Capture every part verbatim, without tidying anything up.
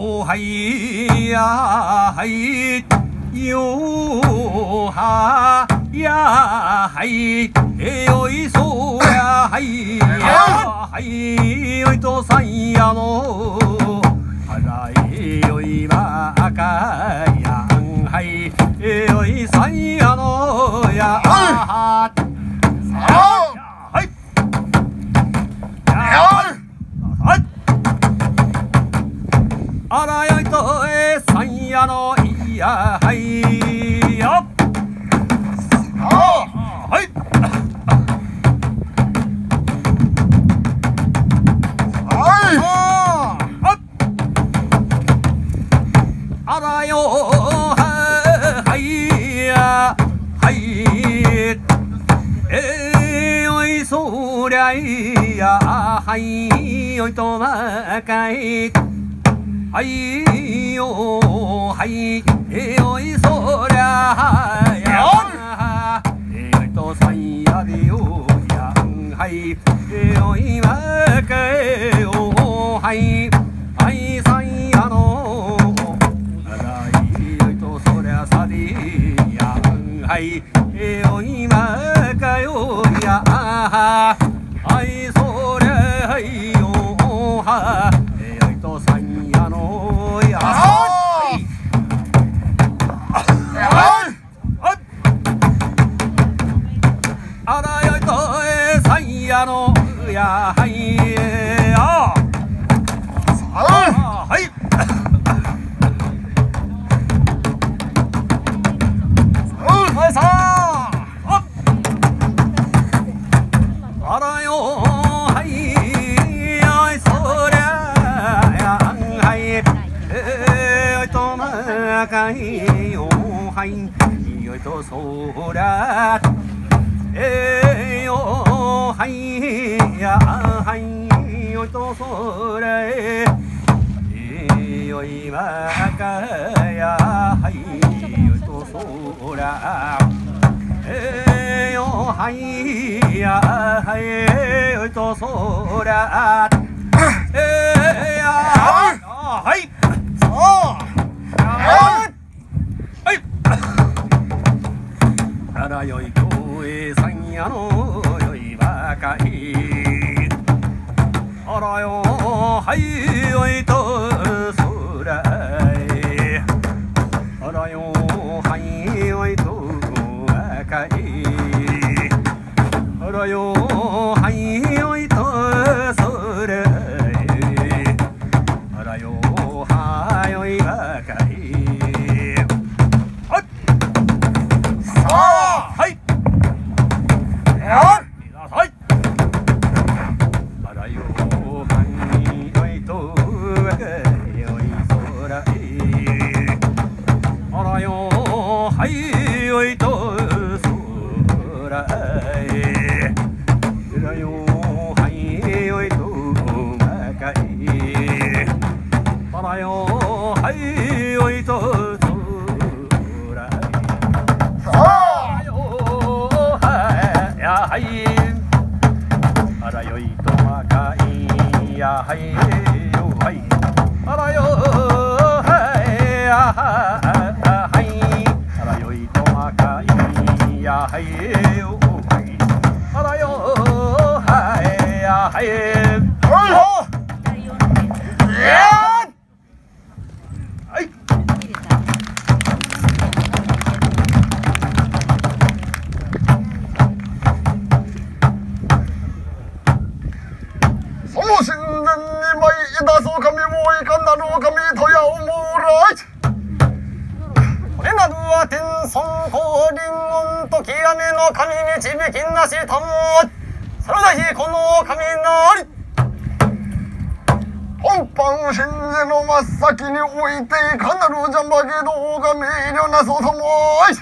はいやはいよはやはいえよいそやはいやはいよいとさんやのあらえよいまかやんはいえよいさんやのやはあらよいとえさんやのいやはいよはいあらよはいやはいえよいそりゃいやはいよいとまかいはいよはいえよいそりゃやえよいとさんやでよやんはいえよいまかえよはいはいさんやのあらいよいとそりゃさでやんはいえよいまかよやはいそりゃはいよはえよいとさんやのやあらよいとえさんやのやはいあはいはいさああらよはいよいそりゃやんはいえよいとまかいよはいよいとそりゃえよはいやはいよいとそれえよいまかやはいよいとそらえよはいやはいよいとそらえやはいはいあらよいとえさんやのよいばかいあらよはいよいとそらいあらよはいよいとばかいあらよはいよいとそらいあらよはよいばかいはいよいとそらえらよはいよいとまかいあらよはいよいとそらえあらよはいやはいあらよいとまかいやはいよはいあらよはいやはいあらよいとまかいやはいよはいあらよはいやはいはいその神殿に舞い出そう神もいかなる神とやおもらいこれなるは天孫降臨音と極めの神にちびきなしたもそれだひこの神なり本藩神事の真っ先においていかなる邪魔げどが明瞭なそともい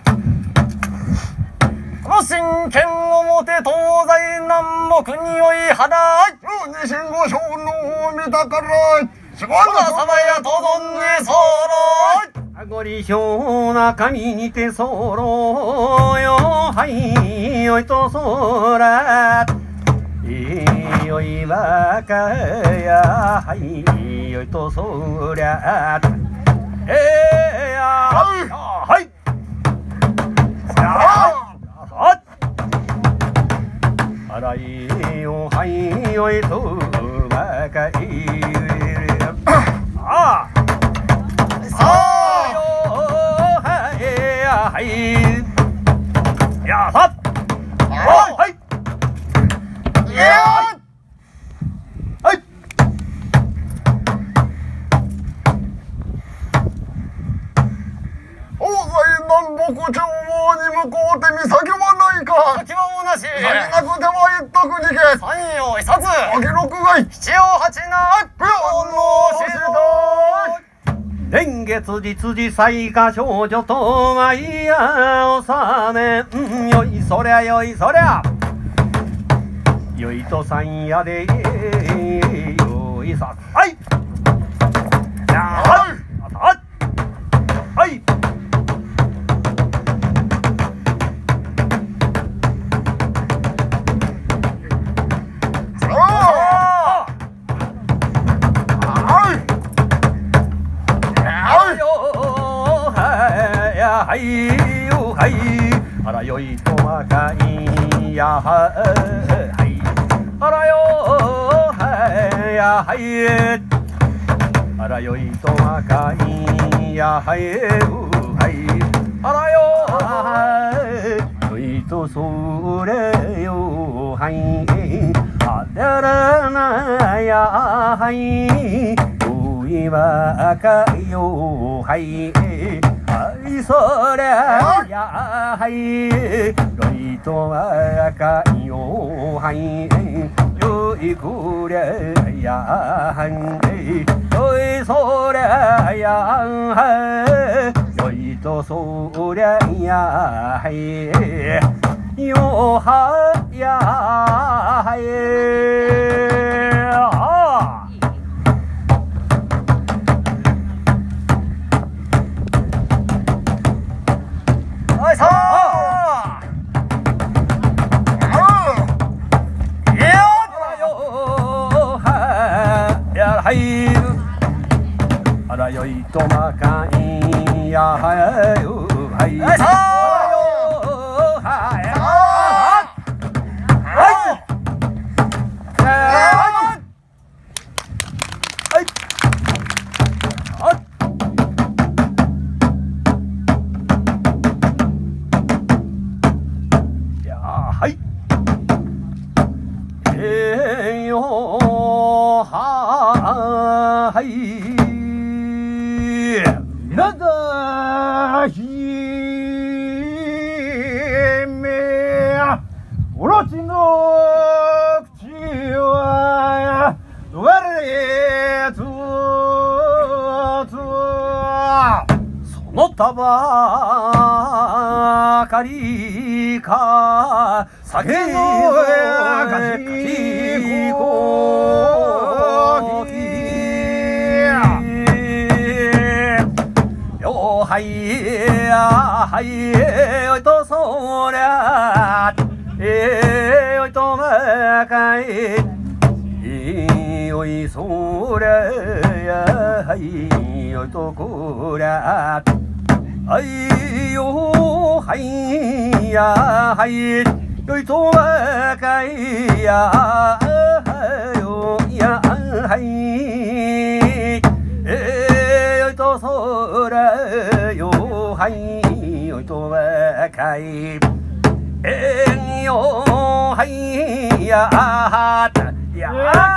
この真剣表東西南北におい肌十二神五将の見たから四五の様やとどんにそろいあごりひょうな神にてそろよはいよいとそらいよいわかやはいよいとそりゃえーやはいあらいよはいよいとわかいああよはいやはいやさはいいやはい東西南北中央に向こうて岬はないか先は同じ何なくては一徳にけ三陽一冊秋六外七曜八な不要のし年月実時最下少女とはいやおさめんよいそりゃよいそりゃよいとさんやでよいさはいやはいはいはいよはいあらよいとまかいやはいあらよはいやはいあらよいとまかいやはいはいあらよはいよいとそれよはいあららなやはいよいわかよはいはいそりゃやはいよいとわかいよはいよいくりゃやはいよいそりゃやはいよいとそりゃやはいよはやはいはいあらよいとまかいやはいはいあらよはいはいえよははいなだひめおろちの口は我れつそのたばかりか酒のかしこよはいやはいよいとそりゃえよいとまかいよいそりゃやはいよいとこりゃはいよはいやはいよいとまかいやよやはいえよいとそらよはいよいとまかいえんよはいやたや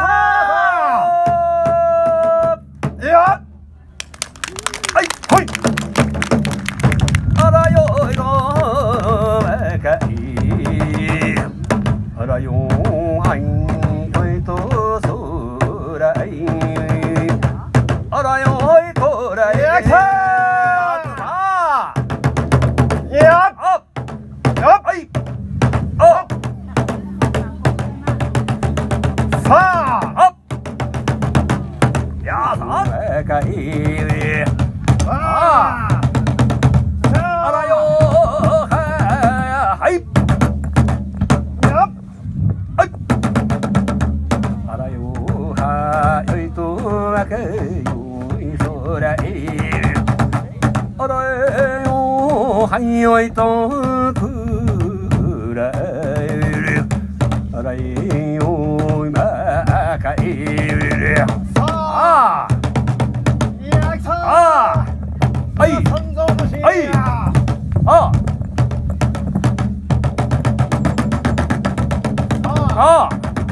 たやはいはいあらよいとまかいあらよはいよいとそらいあらよいこらやきゃーやっはいあさあやさかいああらよはいやはいまけよいそらえあらえよはいよいとくらえあらえよいまかえああああはいはいああ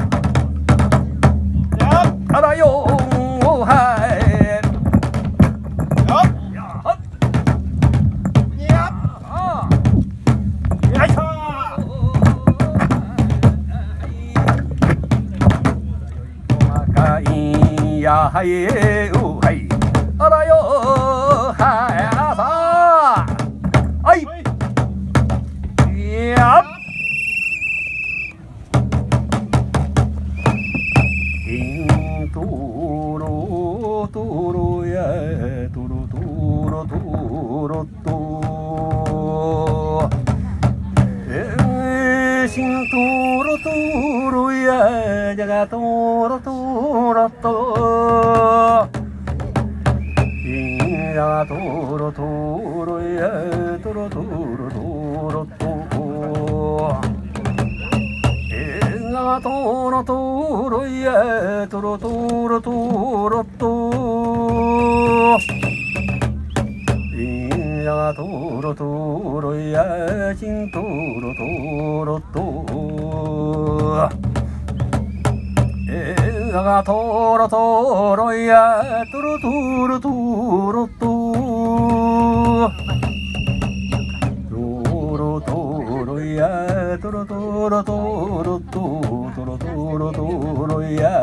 あらよはいやはいうはいあらよはいあさはいやイントロトロやトロトロトロとえシントロトロやじゃがトロトロとインガトロトロやトロトロトロとえがトロトロやトロトロトロとインガトロトロやチントロトロとえがトロトロやトロトロトロとトロトロやトロトロトロとトロトロトロや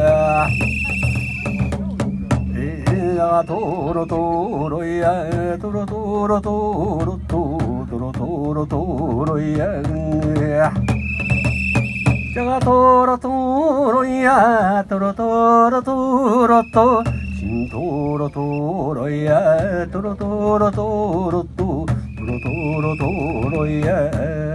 えがトロトロやトロトロトロとトロトロトロやじゃがトロトロやトロトロトロとチントロトロやトロトロトロとトロトロトロや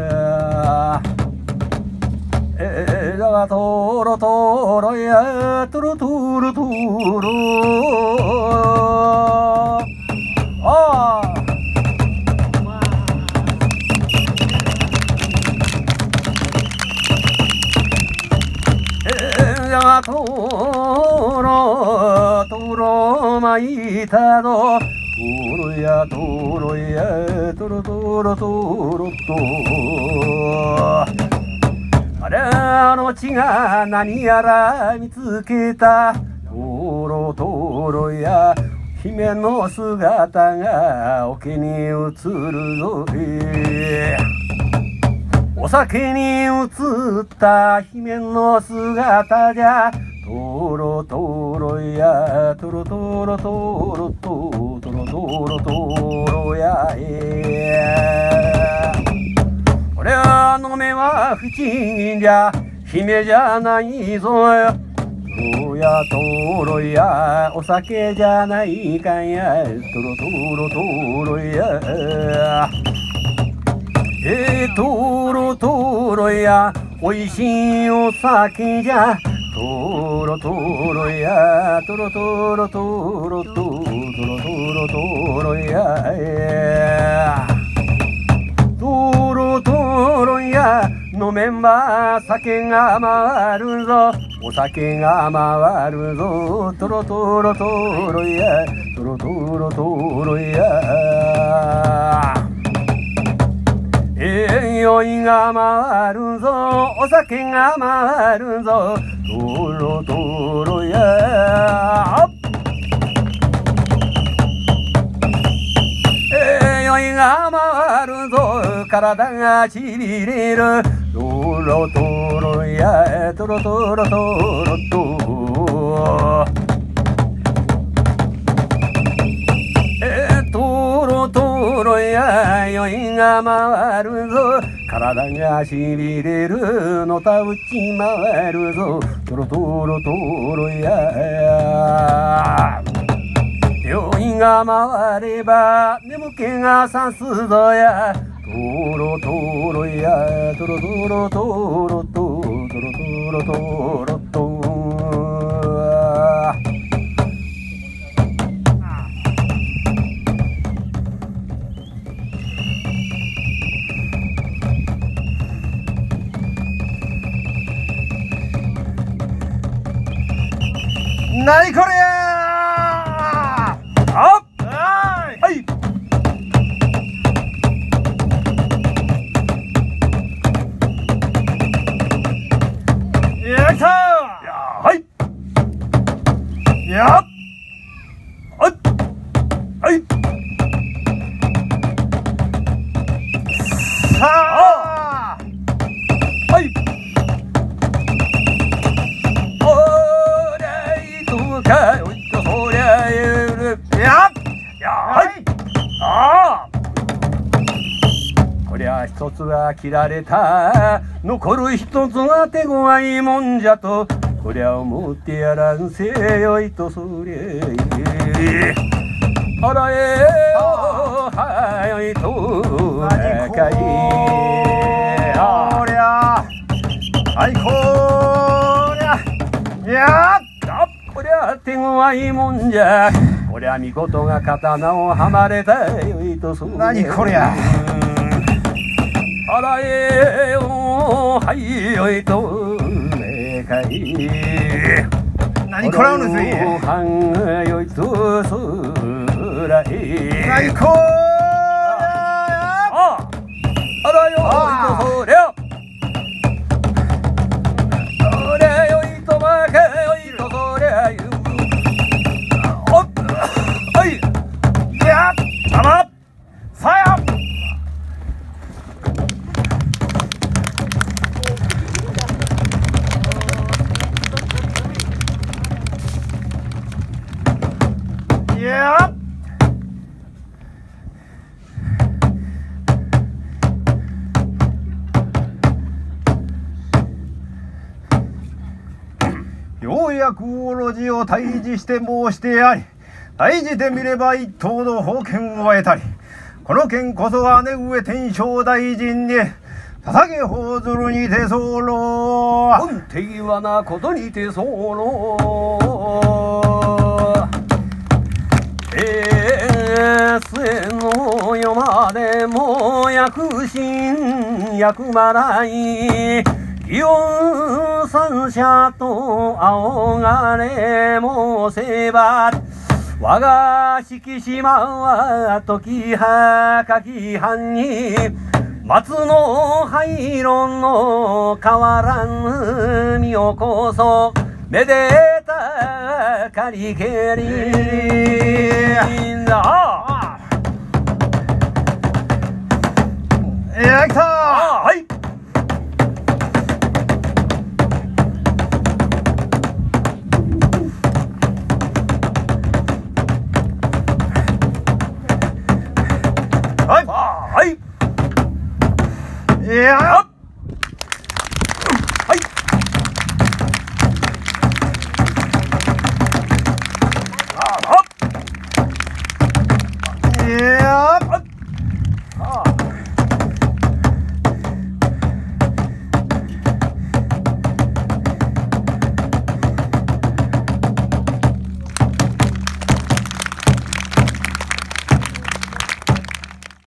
えじゃがトロトロやトロトロトロああトロトロまいたどトロやトロやトロトロトロとあれあの血が何やら見つけたトロトロや姫の姿が桶に映るぞお酒に映った姫の姿じゃトロトロやトロトロトロトトロトロトロやえ俺はの目は不審じゃ姫じゃないぞトロやトロやお酒じゃないかんやトロトロトロやえー、トロトロやおいしいお酒じゃトロトロやトロトロトロトトロトロトロやトロトロや飲めんば酒が回るぞお酒が回るぞトロトロトロやトロトロトロやえ酔いが回るぞお酒が回るぞトロトロやえ酔いが回るぞ体がちびれるトロトロやトロトロトロとトロトロや酔いが回るぞ体がしびれるのたうち回るぞトロトロトロや酔いが回れば眠気がさすぞやトロトロやトロトロトロトトロトロトロトなにこれやあはいやったはいやはいはいさあはいおりゃいとかおいとそりゃゆるややはいああこりゃ一つは切られた残る一つは手強いもんじゃとこりゃ思ってやらんせよいとそりゃあらえよはよいとかいこりゃはいこりゃやあこりゃ手強いもんじゃこりゃ見事が刀をはまれたよいとそりゃ何こりゃあらえよはいよいとかい何こらうぬすいはんよいとそらい何こああらよいとそりゃそりゃよいとまかよいとそりゃゆおっはいやあらさやいやようやくおろじを退治して申してやり退治で見れば一等の宝剣を得たりこの剣こそ姉上天正大臣に捧げほずるにて候本手際なことにて候えせの世までも薬神薬払い祇園三社と仰がれもせば我が敷島は時はかき藩に松の灰色の変わらぬ身をこそめでたかりけりんだやったあはい